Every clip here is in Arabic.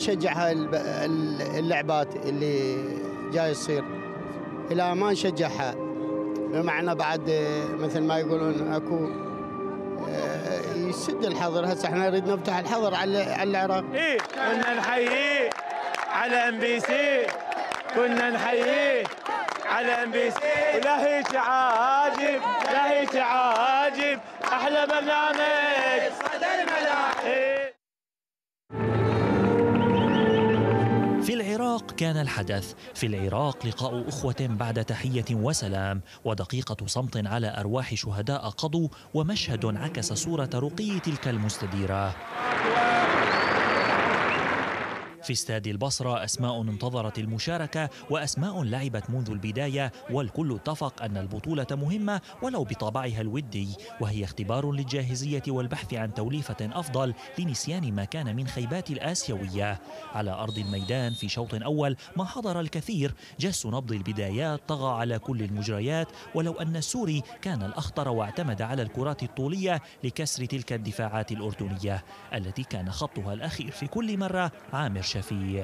نشجع هاي اللعبات اللي جاي تصير، إلى ما نشجعها بمعنى بعد مثل ما يقولون اكو يسد الحظر. هسه احنا نريد نفتح الحظر على العراق. إيه كنا نحييه على ام بي سي، كنا نحييه على ام بي سي. لا هيك عاجب، لا هيك عاجب، احلى برنامج صدى الملاعب. في العراق كان الحدث، في العراق لقاء أخوة بعد تحية وسلام ودقيقة صمت على أرواح شهداء قضوا، ومشهد عكس صورة رقي تلك المستديرة. في استاد البصرة أسماء انتظرت المشاركة وأسماء لعبت منذ البداية، والكل اتفق أن البطولة مهمة ولو بطابعها الودي، وهي اختبار للجاهزية والبحث عن توليفة أفضل لنسيان ما كان من خيبات الآسيوية. على أرض الميدان في شوط أول ما حضر الكثير، جس نبض البدايات طغى على كل المجريات، ولو أن السوري كان الأخطر واعتمد على الكرات الطولية لكسر تلك الدفاعات الأردنية التي كان خطها الأخير في كل مرة عامر شفيع.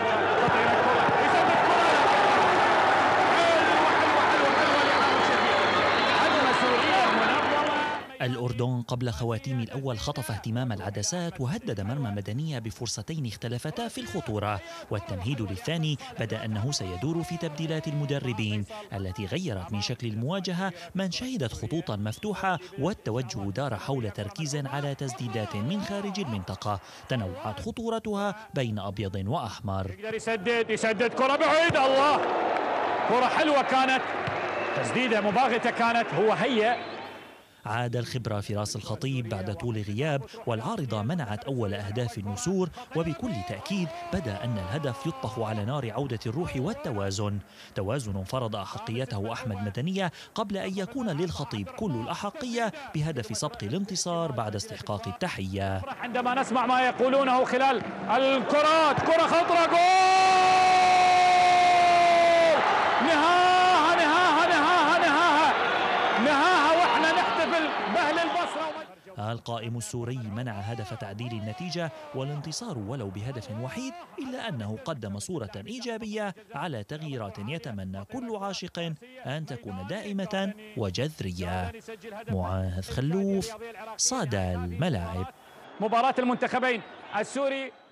الأردن قبل خواتيم الأول خطف اهتمام العدسات وهدد مرمى مدنية بفرصتين اختلفتا في الخطورة، والتمهيد للثاني بدا أنه سيدور في تبديلات المدربين التي غيرت من شكل المواجهة، من شهدت خطوطا مفتوحة والتوجه دار حول تركيز على تسديدات من خارج المنطقة تنوعت خطورتها بين أبيض وأحمر. يقدر يسدد كرة بعيد، الله كرة حلوة كانت، تسديدة مباغتة كانت، هو هيأ. عاد الخبرة في راس الخطيب بعد طول غياب، والعارضة منعت أول أهداف النسور، وبكل تأكيد بدا أن الهدف يطفح على نار عودة الروح والتوازن، توازن فرض أحقيته أحمد مدنية قبل أن يكون للخطيب كل الأحقية بهدف سبق الانتصار بعد استحقاق التحية. عندما نسمع ما يقولونه خلال الكرات، كرة خطرة، جول نهاها نهاها نهاها نهاها نهاها، واحنا نحتفل بأهل البصرة. القائم السوري منع هدف تعديل النتيجة والانتصار ولو بهدف وحيد، إلا أنه قدم صورة إيجابية على تغييرات يتمنى كل عاشق أن تكون دائمة وجذرية. معاذ خلوف، صدى الملاعب. مباراة المنتخبين السوري